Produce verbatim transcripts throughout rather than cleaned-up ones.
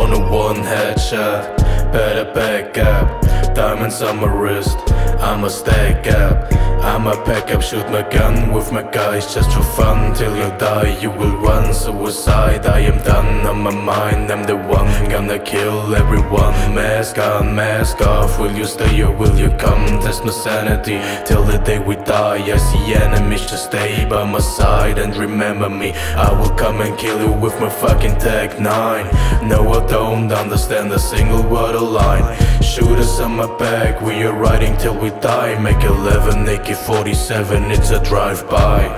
want a one headshot, better back up. Diamonds on my wrist, I'ma stack up. I'ma pack up, shoot my gun with my guys just for fun. Till you die, you will run. Suicide, I am done. On my mind, I'm the one gonna kill everyone. Mask on, mask off. Will you stay or will you come? Test my sanity till the day we die. I see enemies, just stay by my side and remember me. I will come and kill you with my fucking tech nine. No, I don't understand a single word of line. Shooters on my back, we are riding till we die. Make eleven A K forty-seven, it's a drive-by.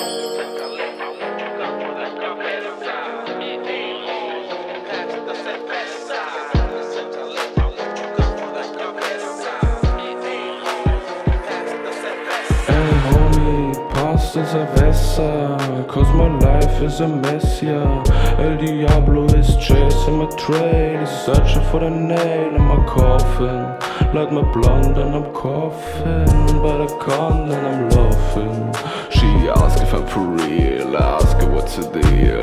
In Serveza, cause my life is a mess, yeah. El Diablo is chasing my trail. He's searching for the nail in my coffin. Light my blunt and I'm coughing, but I can't and I'm laughing. She asked if I'm for real, I ask her what's the deal.